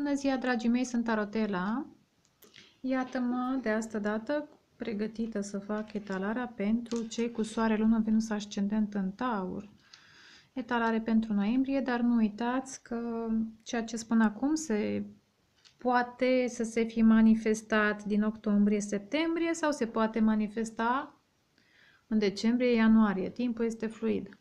Bună ziua, dragii mei, sunt Tarotela. Iată-mă de asta dată pregătită să fac etalarea pentru cei cu soare, lună, Venus, ascendent în Taur. Etalare pentru noiembrie, dar nu uitați că ceea ce spun acum se poate să se fi manifestat din octombrie-septembrie sau se poate manifesta în decembrie-ianuarie. Timpul este fluid.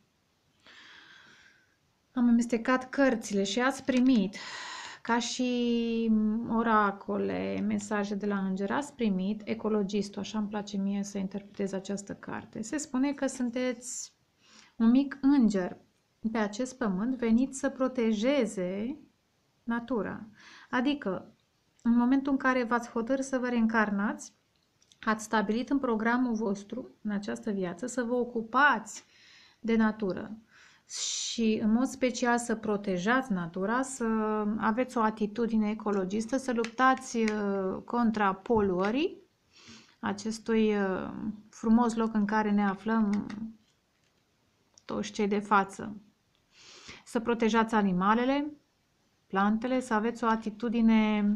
Am amestecat cărțile și ați primit, ca și oracole, mesaje de la înger, ați primit Ecologistul, așa îmi place mie să interpretez această carte. Se spune că sunteți un mic înger pe acest pământ venit să protejeze natura. Adică, în momentul în care v-ați hotărât să vă reîncarnați, ați stabilit în programul vostru, în această viață, să vă ocupați de natură și în mod special să protejați natura, să aveți o atitudine ecologistă, să luptați contra poluării acestui frumos loc în care ne aflăm toți cei de față. Să protejați animalele, plantele, să aveți o atitudine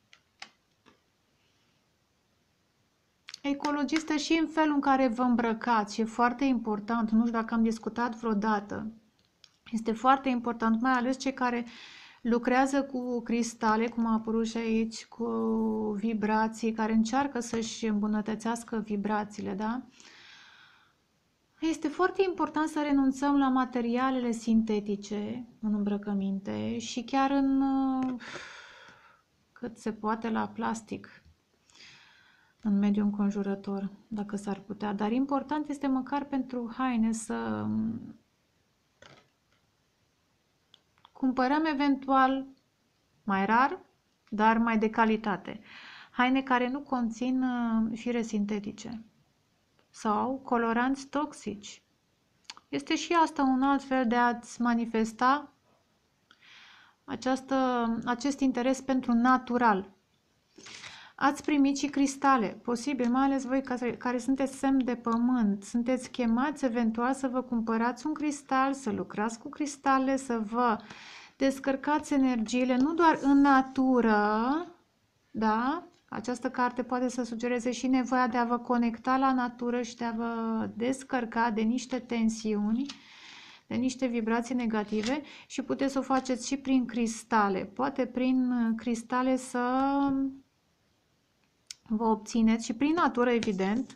ecologistă și în felul în care vă îmbrăcați. E foarte important, nu știu dacă am discutat vreodată. Este foarte important, mai ales cei care lucrează cu cristale, cum a apărut și aici, cu vibrații, care încearcă să-și îmbunătățească vibrațiile, da? Este foarte important să renunțăm la materialele sintetice în îmbrăcăminte și chiar în cât se poate la plastic în mediul înconjurător, dacă s-ar putea. Dar important este măcar pentru haine să cumpărăm eventual mai rar, dar mai de calitate. Haine care nu conțin fire sintetice sau coloranți toxici. Este și asta un alt fel de a-ți manifesta acest interes pentru natural. Ați primit și cristale, posibil, mai ales voi care sunteți semn de pământ. Sunteți chemați eventual să vă cumpărați un cristal, să lucrați cu cristale, să vă descărcați energiile, nu doar în natură, da? Această carte poate să sugereze și nevoia de a vă conecta la natură și de a vă descărca de niște tensiuni, de niște vibrații negative și puteți să o faceți și prin cristale. Poate prin cristale să vă obțineți și prin natură, evident,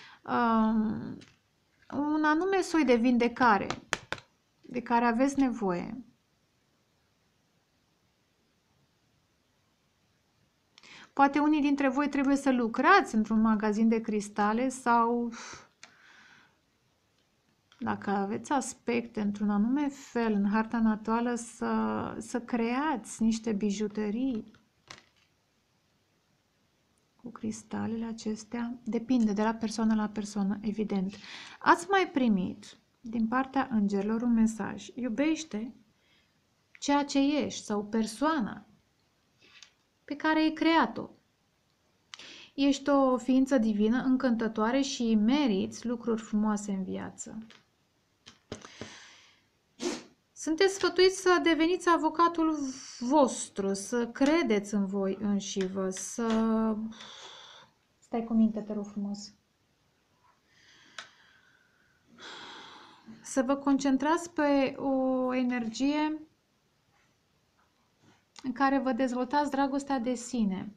un anume soi de vindecare de care aveți nevoie. Poate unii dintre voi trebuie să lucrați într-un magazin de cristale sau, dacă aveți aspecte într-un anume fel în harta naturală, să creați niște bijuterii cu cristalele acestea. Depinde de la persoană la persoană, evident. Ați mai primit din partea îngerilor un mesaj. Iubește ceea ce ești sau persoana pe care ai creat-o. Ești o ființă divină, încântătoare și meriți lucruri frumoase în viață. Sunteți sfătuiți să deveniți avocatul vostru, să credeți în voi înșivă, să... Stai cu minte, te rog frumos. Să vă concentrați pe o energie în care vă dezvoltați dragostea de sine.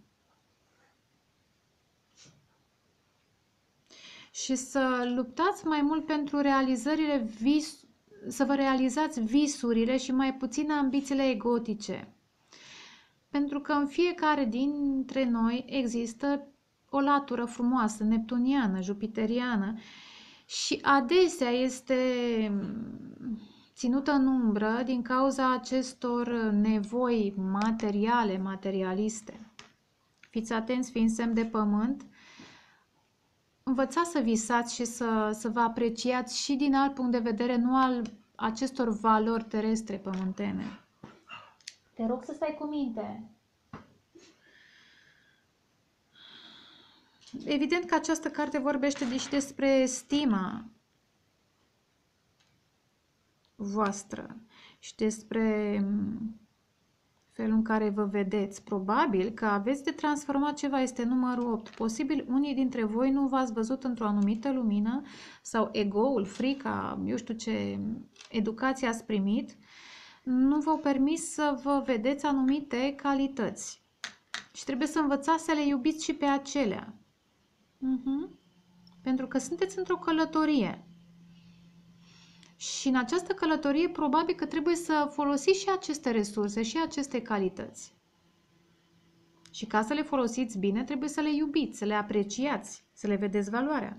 Și să luptați mai mult pentru realizările să vă realizați visurile și mai puțin ambițiile egotice. Pentru că în fiecare dintre noi există o latură frumoasă, neptuniană, jupiteriană și adesea este ținută în umbră din cauza acestor nevoi materiale, materialiste. Fiți atenți, fiind semn de pământ, învățați să visați și să vă apreciați și din alt punct de vedere, nu al acestor valori terestre pământene. Te rog să stai cu minte. Evident că această carte vorbește și despre stima voastră și despre felul în care vă vedeți. Probabil că aveți de transformat ceva, este numărul 8. Posibil unii dintre voi nu v-ați văzut într-o anumită lumină sau ego-ul, frica, eu știu ce educație ați primit, nu v-au permis să vă vedeți anumite calități. Și trebuie să învățați să le iubiți și pe acelea. Pentru că sunteți într-o călătorie. Și în această călătorie probabil că trebuie să folosiți și aceste resurse și aceste calități. Și ca să le folosiți bine, trebuie să le iubiți, să le apreciați, să le vedeți valoarea.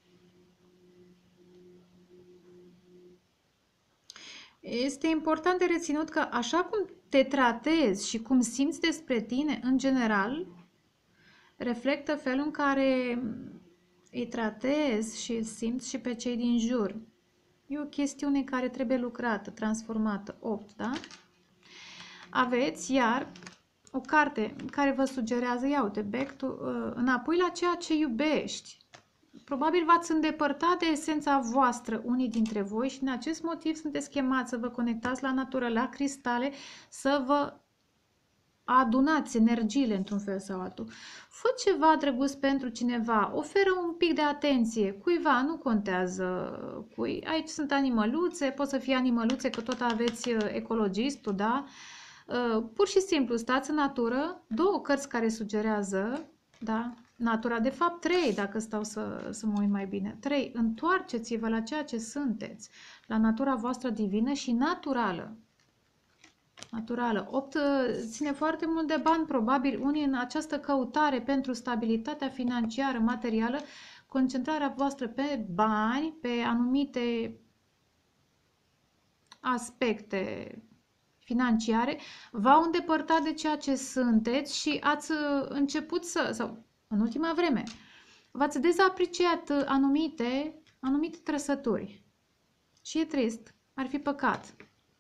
Este important de reținut că așa cum te tratezi și cum simți despre tine, în general, reflectă felul în care îi tratezi și simți și pe cei din jur. E o chestiune care trebuie lucrată, transformată. 8, da? Aveți, iar, o carte care vă sugerează, ia uite, înapoi la ceea ce iubești. Probabil v-ați îndepărtat de esența voastră unii dintre voi și din acest motiv sunteți chemați să vă conectați la natură, la cristale, să vă adunați energiile într-un fel sau altul. Fă ceva drăguț pentru cineva, oferă un pic de atenție cuiva, nu contează cui. Aici sunt animăluțe, pot să fie animăluțe că tot aveți ecologistul, da? Pur și simplu stați în natură, 2 cărți care sugerează, da? Natura, de fapt 3, dacă stau să mă uit mai bine. 3. Întoarceți-vă la ceea ce sunteți, la natura voastră divină și naturală. Naturală. 8 ține foarte mult de bani, probabil unii în această căutare pentru stabilitatea financiară, materială, concentrarea voastră pe bani, pe anumite aspecte financiare, v-au îndepărtat de ceea ce sunteți și ați început sau în ultima vreme, v-ați dezapreciat anumite trăsături. Și e trist, ar fi păcat.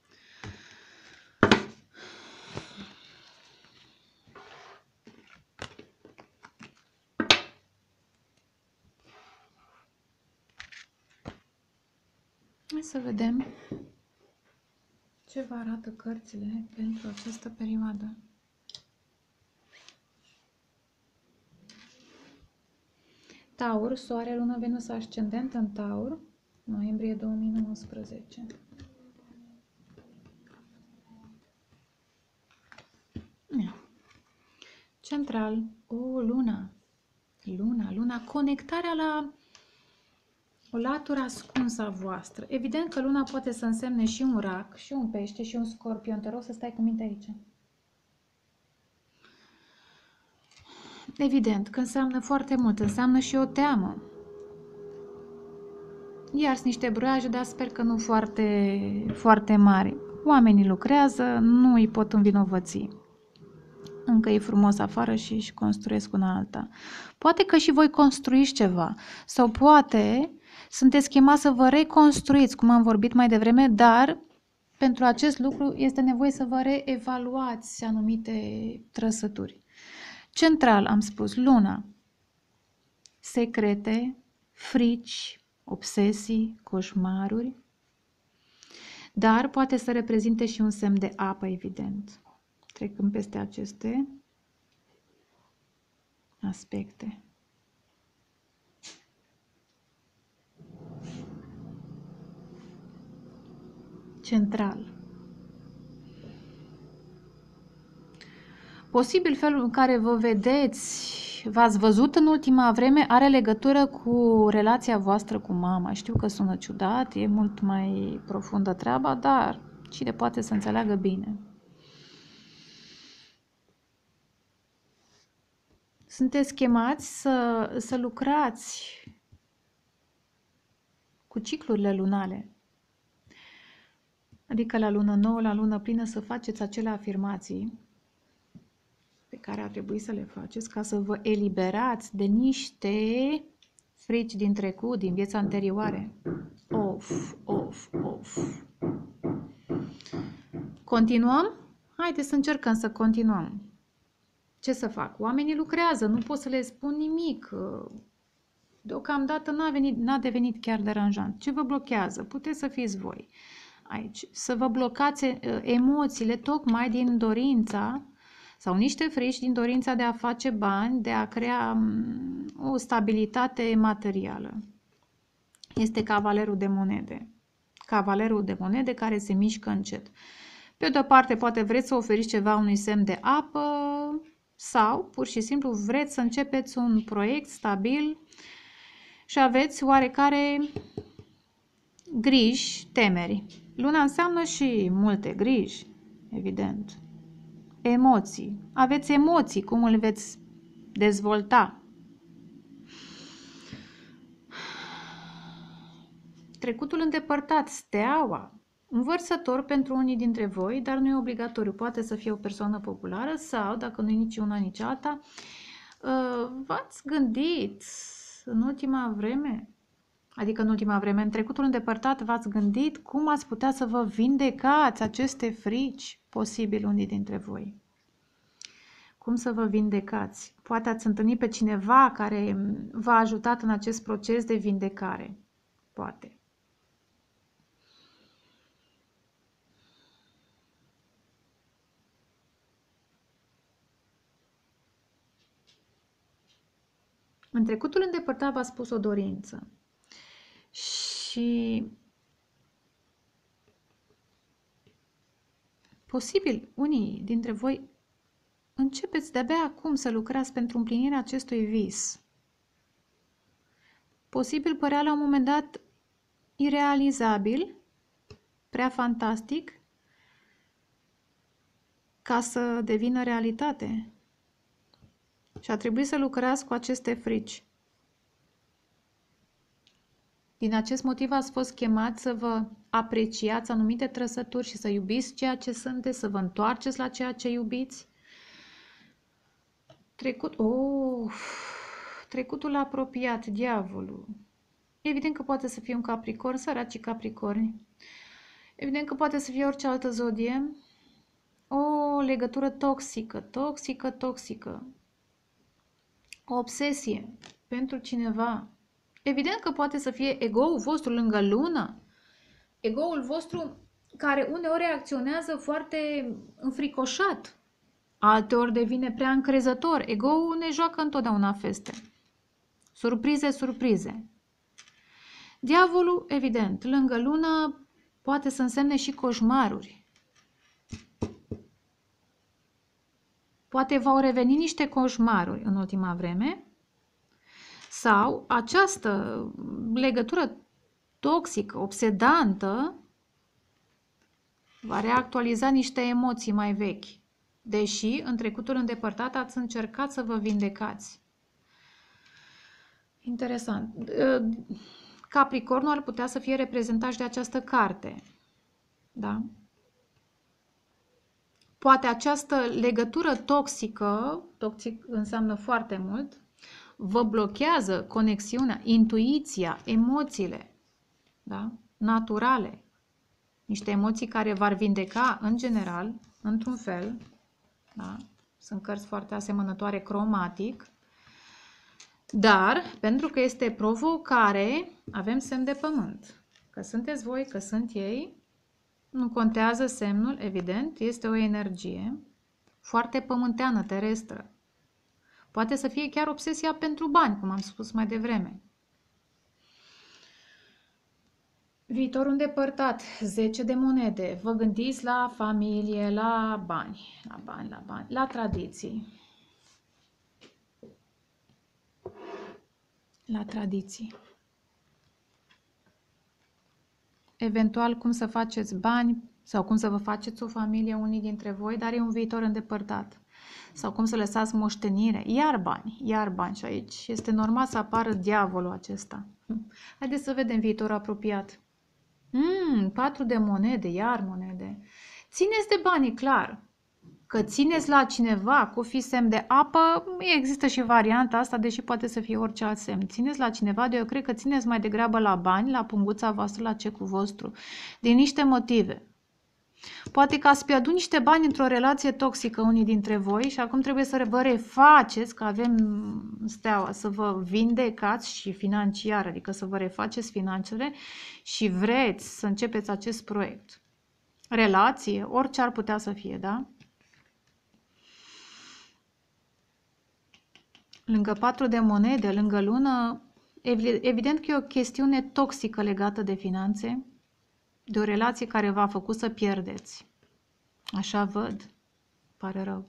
Hai să vedem ce vă arată cărțile pentru această perioadă. Taur, Soare, Lună, Venus, Ascendent în Taur, noiembrie 2019. Central, Luna, conectarea la o latură ascunsă a voastră. Evident că Luna poate să însemne și un rac, și un pește, și un scorpion. Te rog să stai cu minte aici. Evident că înseamnă foarte mult, înseamnă și o teamă. Iar sunt niște broaje, dar sper că nu foarte mari. Oamenii lucrează, nu îi pot învinovăți. Încă e frumos afară și își construiesc una alta. Poate că și voi construiți ceva. Sau poate sunteți chemați să vă reconstruiți, cum am vorbit mai devreme, dar pentru acest lucru este nevoie să vă reevaluați anumite trăsături. Central, am spus, Luna. Secrete, frici, obsesii, coșmaruri. Dar poate să reprezinte și un semn de apă, evident. Trecând peste aceste aspecte. Central. Posibil felul în care vă vedeți, v-ați văzut în ultima vreme, are legătură cu relația voastră cu mama. Știu că sună ciudat, e mult mai profundă treaba, dar cine poate să înțeleagă bine. Sunteți chemați să lucrați cu ciclurile lunale. Adică la lună nouă, la lună plină, să faceți acele afirmații pe care ar trebui să le faceți ca să vă eliberați de niște frici din trecut, din vieța anterioare. Of. Continuăm? Haideți să încercăm să continuăm. Ce să fac? Oamenii lucrează, nu pot să le spun nimic. Deocamdată n-a devenit chiar deranjant. Ce vă blochează? Puteți să fiți voi. aici. Să vă blocați emoțiile tocmai din dorința sau niște frici din dorința de a face bani, de a crea o stabilitate materială. Este cavalerul de monede. Cavalerul de monede care se mișcă încet. Pe de o parte, poate vreți să oferiți ceva unui semn de apă sau, pur și simplu, vreți să începeți un proiect stabil și aveți oarecare griji, temeri. Luna înseamnă și multe griji, evident. Emoții. Aveți emoții, cum îl veți dezvolta. Trecutul îndepărtat, steaua, un vărsător pentru unii dintre voi, dar nu e obligatoriu. Poate să fie o persoană populară sau, dacă nu e nici una, nici alta, v-ați gândit în ultima vreme, adică în ultima vreme, în trecutul îndepărtat, v-ați gândit cum ați putea să vă vindecați aceste frici, posibil unii dintre voi. Cum să vă vindecați? Poate ați întâlnit pe cineva care v-a ajutat în acest proces de vindecare. Poate. În trecutul îndepărtat v-a spus o dorință și posibil unii dintre voi începeți de-abia acum să lucrați pentru împlinirea acestui vis. Posibil părea la un moment dat irealizabil, prea fantastic, ca să devină realitate. Și a trebuit să lucrați cu aceste frici. Din acest motiv ați fost chemați să vă apreciați anumite trăsături și să iubiți ceea ce sunteți, să vă întoarceți la ceea ce iubiți. Trecutul apropiat, diavolul. Evident că poate să fie un capricorn, săracii capricorni. Evident că poate să fie orice altă zodie. O legătură toxică. O obsesie pentru cineva. Evident că poate să fie ego-ul vostru lângă lună. Ego-ul vostru care uneori reacționează foarte înfricoșat. Alteori devine prea încrezător. Ego-ul ne joacă întotdeauna feste. Surprize. Diavolul, evident, lângă lună poate să însemne și coșmaruri. Poate v-au revenit niște coșmaruri în ultima vreme sau această legătură toxică, obsedantă, va reactualiza niște emoții mai vechi, deși în trecutul îndepărtat ați încercat să vă vindecați. Interesant. Capricornul ar putea să fie reprezentat și de această carte. Da? Poate această legătură toxică, toxic înseamnă foarte mult, vă blochează conexiunea, intuiția, emoțiile, da? Naturale. Niște emoții care v-ar vindeca în general, într-un fel. Da? Sunt cărți foarte asemănătoare cromatic. Dar, pentru că este provocare, avem semn de pământ. Că sunteți voi, că sunt ei, nu contează semnul, evident, este o energie foarte pământeană, terestră. Poate să fie chiar obsesia pentru bani, cum am spus mai devreme. Viitor îndepărtat, 10 de monede. Vă gândiți la familie, la bani, la tradiții. La tradiții. Eventual cum să faceți bani sau cum să vă faceți o familie unii dintre voi, dar e un viitor îndepărtat. Sau cum să lăsați moștenire, iar bani și aici este normal să apară diavolul acesta. Haideți să vedem viitorul apropiat. 4 de monede, iar monede. Țineți de bani, clar. Că țineți la cineva cu fi semn de apă, există și varianta asta, deși poate să fie orice alt semn. Țineți la cineva, eu cred că țineți mai degrabă la bani, la punguța voastră, la cecul vostru, din niște motive. Poate că ați pierdut niște bani într-o relație toxică unii dintre voi și acum trebuie să vă refaceți, că avem steaua, să vă vindecați și financiar, adică să vă refaceți finanțele și vreți să începeți acest proiect. Relație, orice ar putea să fie, da? Lângă 4 de monede, lângă lună, evident că e o chestiune toxică legată de finanțe, de o relație care v-a făcut să pierdeți. Așa văd. Pare rău.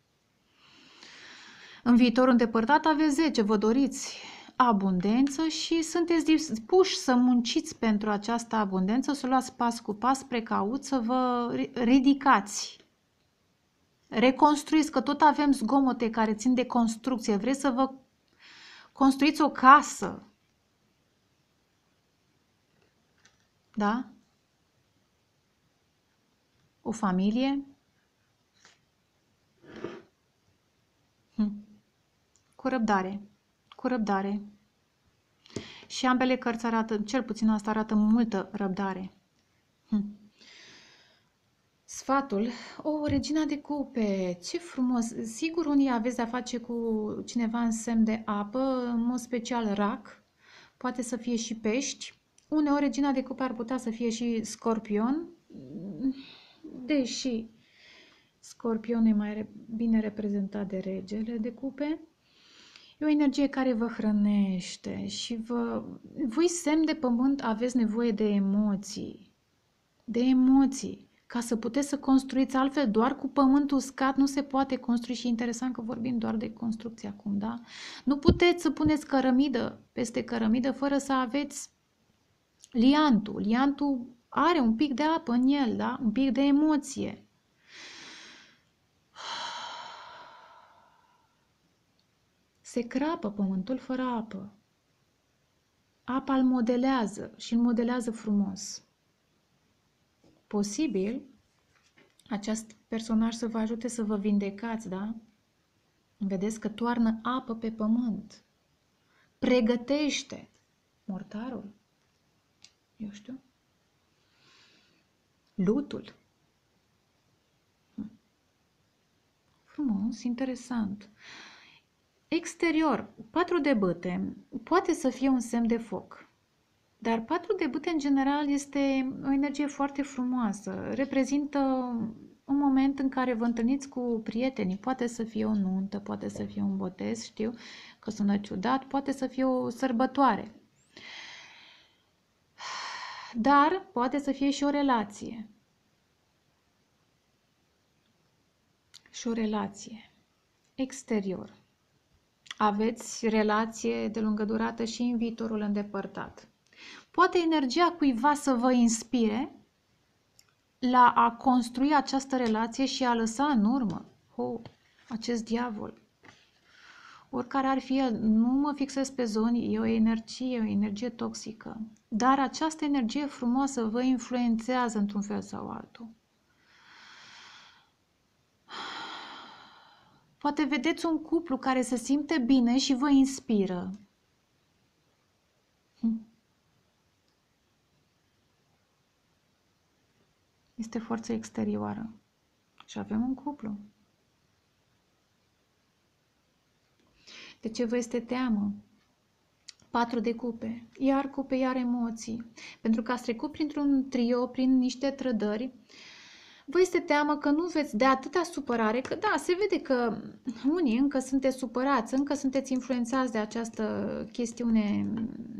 În viitorul îndepărtat aveți 10, vă doriți abundență și sunteți dispuși să munciți pentru această abundență, să o luați pas cu pas, precaut, să vă ridicați. Reconstruiți, că tot avem zgomote care țin de construcție. Vreți să vă construiți o casă. Da? O familie. Cu răbdare. Cu răbdare. Și ambele cărți arată, cel puțin asta arată multă răbdare. Sfatul. O, regina de cupe, ce frumos! Sigur, unii aveți de-a face cu cineva în semn de apă, în mod special rac, poate să fie și pești. Uneori, regina de cupe ar putea să fie și scorpion, deși scorpionul e mai bine reprezentat de regele de cupe. E o energie care vă hrănește și voi, semn de pământ, aveți nevoie de emoții. De emoții. Ca să puteți să construiți, altfel doar cu pământul uscat nu se poate construi și interesant că vorbim doar de construcție acum, da? Nu puteți să puneți cărămidă peste cărămidă fără să aveți liantul. Liantul are un pic de apă în el, da? Un pic de emoție. Se crapă pământul fără apă. Apa îl modelează și îl modelează frumos. Posibil acest personaj să vă ajute să vă vindecați, da? Vedeți că toarnă apă pe pământ. Pregătește mortarul. Eu știu. Lutul. Frumos, interesant. Exterior, 4 de bâte poate să fie un semn de foc. Dar 4 de bâte, în general, este o energie foarte frumoasă. Reprezintă un moment în care vă întâlniți cu prietenii. Poate să fie o nuntă, poate să fie un botez, știu că sună ciudat, poate să fie o sărbătoare. Dar poate să fie și o relație. Și o relație. Exterior. Aveți relație de lungă durată și în viitorul îndepărtat. Poate energia cuiva să vă inspire la a construi această relație și a lăsa în urmă acest diavol. Oricare ar fi el, nu mă fixez pe zone, e o energie toxică. Dar această energie frumoasă vă influențează într-un fel sau altul. Poate vedeți un cuplu care se simte bine și vă inspiră. Este forță exterioară. Și avem un cuplu. De ce vă este teamă? 4 de cupe. Iar cupe, iar emoții. Pentru că ați trecut printr-un trio, prin niște trădări, vă este teamă că nu veți de atâta supărare, că da, se vede că unii încă sunteți supărați, încă sunteți influențați de această chestiune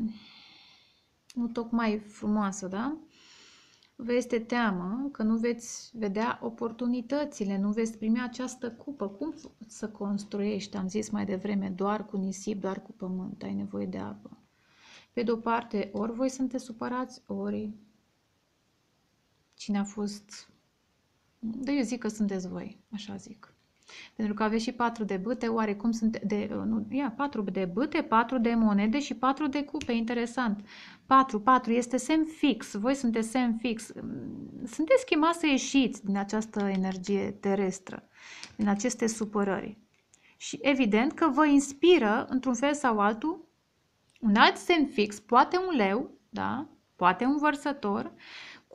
nu tocmai frumoasă, da? Vă este teamă că nu veți vedea oportunitățile, nu veți primi această cupă. Cum să construiești? Am zis mai devreme, doar cu nisip, doar cu pământ, ai nevoie de apă. Pe de-o parte, ori voi sunteți supărați, ori cine a fost... Dar eu zic că sunteți voi, așa zic. Pentru că aveți și 4 de bâte, oarecum sunt 4 de bâte, 4 de monede și 4 de cupe, interesant. 4 este semn fix, voi sunteți semn fix. Sunteți chemați să ieșiți din această energie terestră, din aceste supărări. Și evident că vă inspiră, într-un fel sau altul, un alt semn fix, poate un leu, da? Poate un vărsător,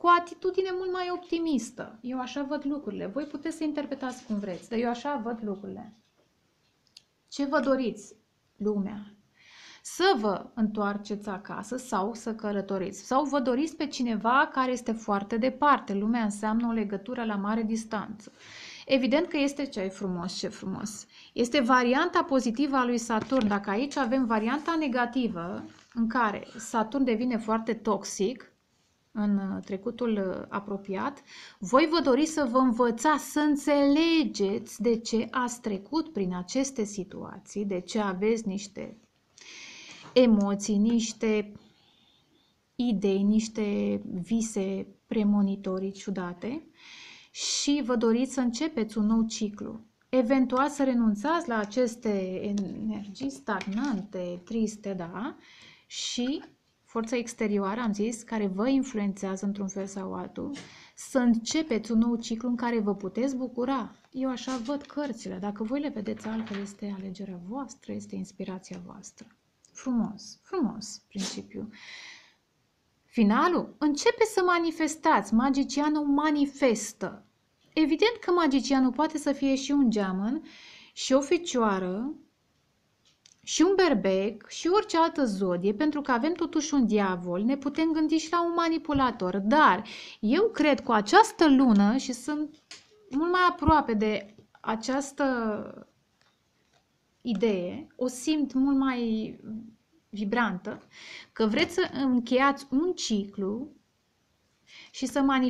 cu o atitudine mult mai optimistă. Eu așa văd lucrurile. Voi puteți să interpretați cum vreți, dar eu așa văd lucrurile. Ce vă doriți, lumea? Să vă întoarceți acasă sau să călătoriți. Sau vă doriți pe cineva care este foarte departe. Lumea înseamnă o legătură la mare distanță. Evident că este ce frumos, ce frumos. Este varianta pozitivă a lui Saturn. Dacă aici avem varianta negativă, în care Saturn devine foarte toxic, în trecutul apropiat, voi vă doriți să vă învățați, să înțelegeți de ce ați trecut prin aceste situații, de ce aveți niște emoții, niște idei, niște vise premonitorii ciudate și vă doriți să începeți un nou ciclu. Eventual să renunțați la aceste energii stagnante, triste, da, și forța exterioară, am zis, care vă influențează într-un fel sau altul, să începeți un nou ciclu în care vă puteți bucura. Eu așa văd cărțile. Dacă voi le vedeți altfel, este alegerea voastră, este inspirația voastră. Frumos, frumos principiu. Finalul? Începe să manifestați. Magicianul manifestă. Evident că magicianul poate să fie și un geamăn, și o fecioară, și un berbec, și orice altă zodie, pentru că avem totuși un diavol, ne putem gândi și la un manipulator. Dar eu cred cu această lună, și sunt mult mai aproape de această idee, o simt mult mai vibrantă, că vreți să încheiați un ciclu și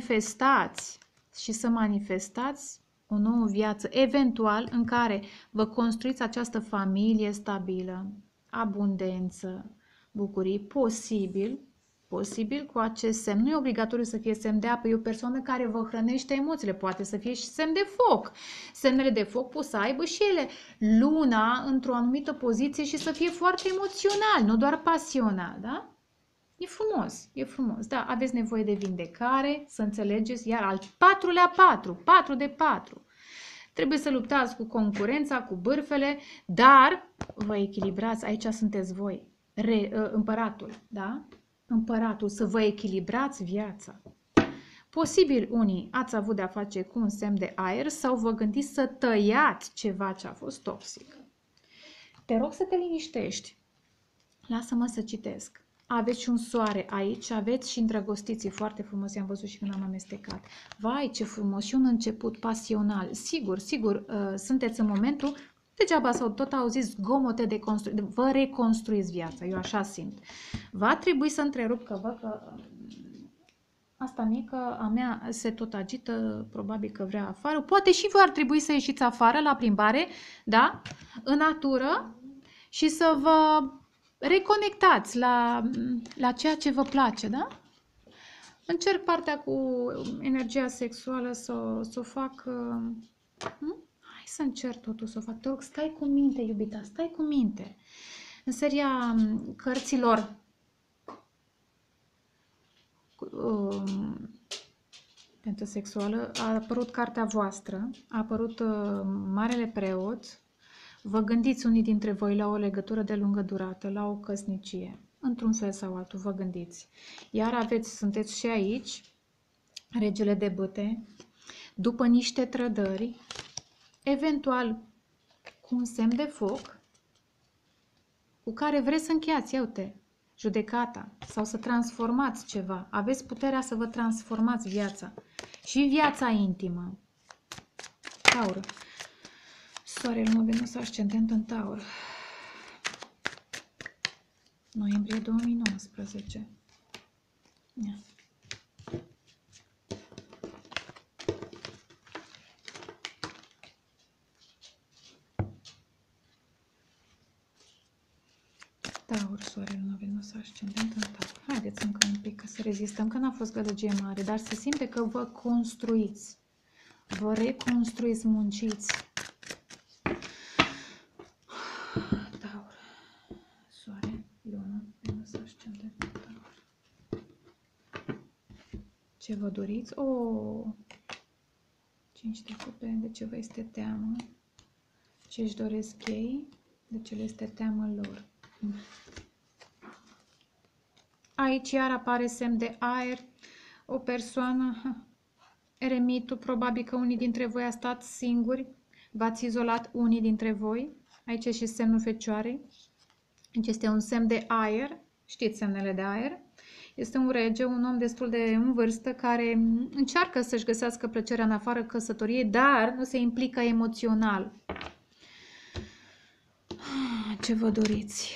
să manifestați o nouă viață, eventual în care vă construiți această familie stabilă, abundență, bucurii, posibil cu acest semn. Nu e obligatoriu să fie semn de apă, e o persoană care vă hrănește emoțiile, poate să fie și semn de foc. Semnele de foc pot să aibă și ele luna într-o anumită poziție și să fie foarte emoțional, nu doar pasional, da? E frumos, e frumos. Da, aveți nevoie de vindecare, să înțelegeți, iar al patrulea 4 de 4. Trebuie să luptați cu concurența, cu bârfele, dar vă echilibrați, aici sunteți voi, împăratul, da? Împăratul, să vă echilibrați viața. Posibil unii ați avut de-a face cu un semn de aer sau vă gândiți să tăiați ceva ce a fost toxic. Te rog să te liniștești. Lasă-mă să citesc. Aveți și un soare aici, aveți și îndrăgostiții, foarte frumos, i-am văzut și când am amestecat. Vai, ce frumos, și un început pasional. Sigur, sunteți în momentul, degeaba sau tot auziți zgomote de construit, vă reconstruiți viața, eu așa simt. Va trebui să întrerup, că văd că asta mică a mea se tot agită, probabil că vrea afară. Poate și voi ar trebui să ieșiți afară la plimbare, da? În natură și să vă reconectați la ceea ce vă place, da? Încerc partea cu energia sexuală să o fac. Hai să încerc totul să o fac. Te rog, stai cu minte, iubita, stai cu minte. În seria cărților pentru sexuală a apărut cartea voastră, a apărut Marele Preot. Vă gândiți unii dintre voi la o legătură de lungă durată, la o căsnicie, într-un fel sau altul, vă gândiți. Iar sunteți și aici, regele de bâte, după niște trădări, eventual cu un semn de foc, cu care vreți să încheiați, uite, judecata sau să transformați ceva. Aveți puterea să vă transformați viața și viața intimă. Taur. Soarele, Luna, Venus, ascendent în Taur. Noiembrie 2019. Ia. Taur, Soarele, Luna, Venus, ascendent în Taur. Haideți încă un pic, că să rezistăm, că n-a fost gălăgie mare, dar se simte că vă construiți. Vă reconstruiți, munciți. Taur, Soare, Lună, Venus, ascendent în Taur. Ce vă doriți? O, 5 de cupe, de ce vă este teamă? Ce își doresc ei? De ce le este teamă lor? Aici iar apare semn de aer, o persoană, eremitul, probabil că unii dintre voi ați stat singuri, v-ați izolat unii dintre voi, aici e și semnul Fecioarei, deci este un semn de aer, știți semnele de aer, este un rege, un om destul de în vârstă care încearcă să-și găsească plăcerea în afară căsătoriei, dar nu se implică emoțional. Ce vă doriți?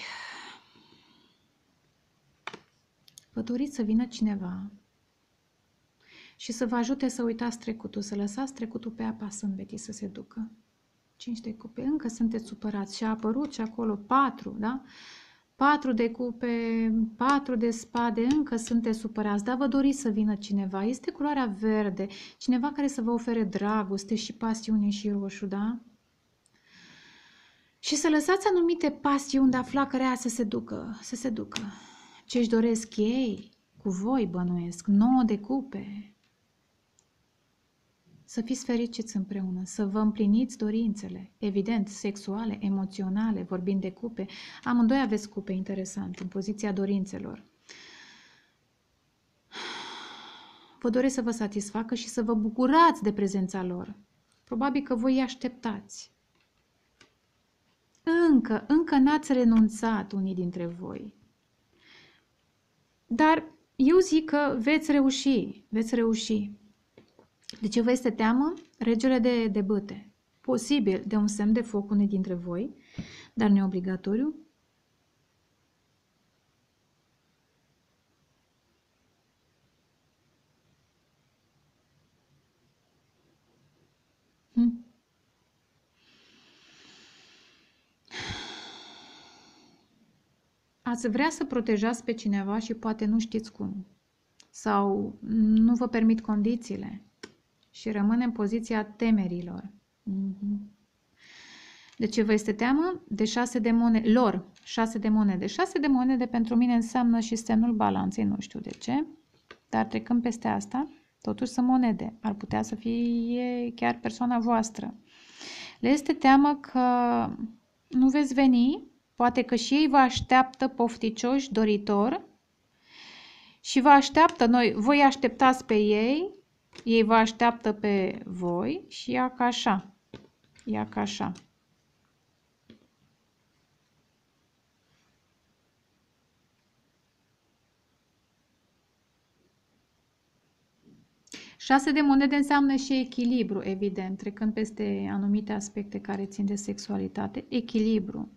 Vă doriți să vină cineva și să vă ajute să uitați trecutul, să lăsați trecutul pe apa sâmbetii să se ducă. 5 de cupe, încă sunteți supărați și a apărut și acolo 4, da? 4 de cupe, 4 de spade, încă sunteți supărați, dar vă doriți să vină cineva. Este culoarea verde, cineva care să vă ofere dragoste și pasiune și roșu, da? Și să lăsați anumite pasiuni, dar flacărea să se ducă, să se ducă. Ce își doresc ei, cu voi bănuiesc, 9 de cupe. Să fiți fericiți împreună, să vă împliniți dorințele, evident, sexuale, emoționale, vorbind de cupe. Amândoi aveți cupe, interesant, în poziția dorințelor. Vă doresc să vă satisfacă și să vă bucurați de prezența lor. Probabil că voi îi așteptați. Încă n-ați renunțat unii dintre voi. Dar eu zic că veți reuși, veți reuși. De ce vă este teamă? Regele de bâte. Posibil de un semn de foc unii dintre voi, dar nu e obligatoriu. Ați vrea să protejați pe cineva și poate nu știți cum. Sau nu vă permit condițiile. Și rămâne în poziția temerilor. De ce vă este teamă? De 6 de monede. Lor, 6 de monede. 6 de monede pentru mine înseamnă și semnul balanței, nu știu de ce. Dar trecând peste asta, totuși sunt monede. Ar putea să fie chiar persoana voastră. Le este teamă că nu veți veni, poate că și ei vă așteaptă pofticioși, doritor, și vă așteaptă, voi așteptați pe ei, ei vă așteaptă pe voi și ia ca așa. Ia ca așa. Șase de monede înseamnă și echilibru, evident, trecând peste anumite aspecte care țin de sexualitate. Echilibru.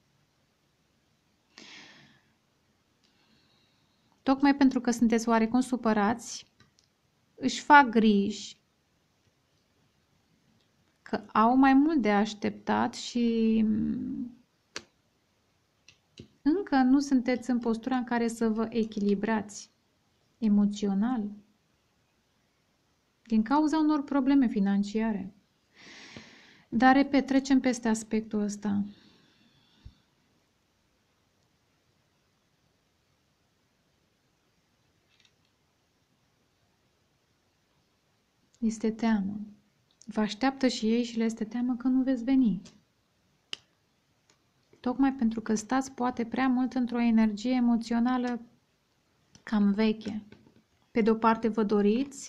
Tocmai pentru că sunteți oarecum supărați, își fac griji că au mai mult de așteptat și încă nu sunteți în postura în care să vă echilibrați emoțional din cauza unor probleme financiare. Dar, repet, trecem peste aspectul ăsta. Este teamă. Vă așteaptă și ei și le este teamă că nu veți veni. Tocmai pentru că stați poate prea mult într-o energie emoțională cam veche. Pe de o parte vă doriți,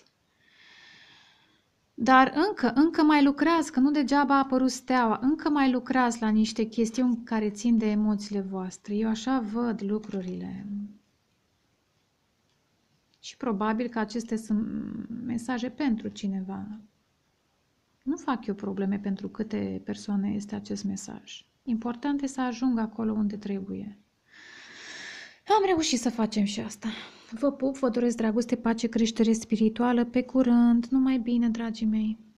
dar încă mai lucrați, că nu degeaba a apărut steaua, încă mai lucrați la niște chestiuni care țin de emoțiile voastre. Eu așa văd lucrurile. Și probabil că acestea sunt mesaje pentru cineva. Nu fac eu probleme pentru câte persoane este acest mesaj. Important e să ajung acolo unde trebuie. Am reușit să facem și asta. Vă pup, vă doresc dragoste, pace, creștere spirituală, pe curând, numai bine, dragii mei!